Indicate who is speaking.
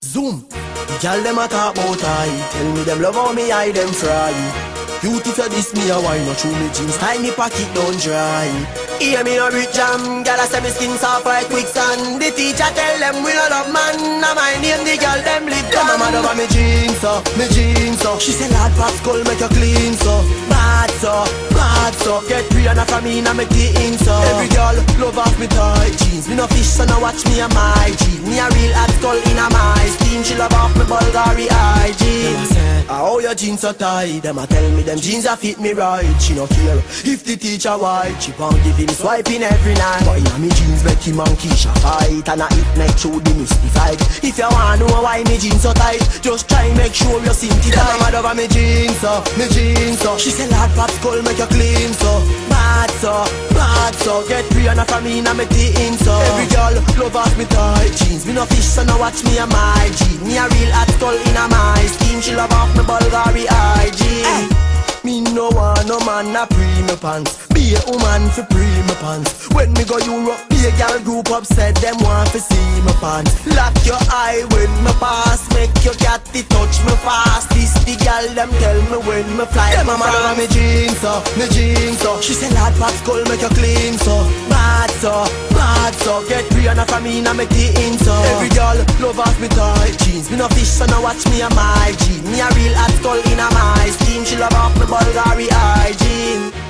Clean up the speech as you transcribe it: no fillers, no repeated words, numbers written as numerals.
Speaker 1: Zoom. The girl them a talk about I. Tell me them love how me eye them fry. Beauty for this me a wine, not through me jeans, tie me pocket don't dry. Hear me a rich jam, girl I say me skin soft like quicksand. The teacher tell them we no love man, now my name the girl them live down. Them a mad over me jeans so, me jeans so. She say lad pop skull make you clean so. Bad so, bad so. Get free and from me now make the in so. Every girl love off me tight jeans. Me no fish so now watch me a my jeans. Me a real hot skull in a my steam. She love off me Bulgari high jeans. How your jeans so tight, them a tell me them jeans a fit me right. She no care if the teacher white. She won't give him swiping every night. But in me jeans make him and Keisha fight. And I hit night through the mystified. If you want know why me jeans so tight, just try make sure you sink it tight. Mad over me jeans so, me jeans so. She say lad pop skull make you clean so. Bad so, bad so. Get free and from me now make the in so. Every girl love off me tight jeans. Me no fish so now watch me a my jeans. Me a real hot skull in a my steam. She love off me Bulgari hygiene. Me no want no man a pre me pants. Be a woman fi pre me pants. When me go Europe, be a girl group up said them want fi see me pants. Lock your eye when me pass, make your cat the touch me fast. This the girl them tell me when me fly. Them a mad over me jeans so, me jeans so. She say lad pop skull make you clean so. Bad so, bad so. Get free and from me now make the in so. Every girl love off me tight jeans. Me no fish so now watch me a my jeans. Me a real hot skull in a my steam. She love off me Bulgari hygiene.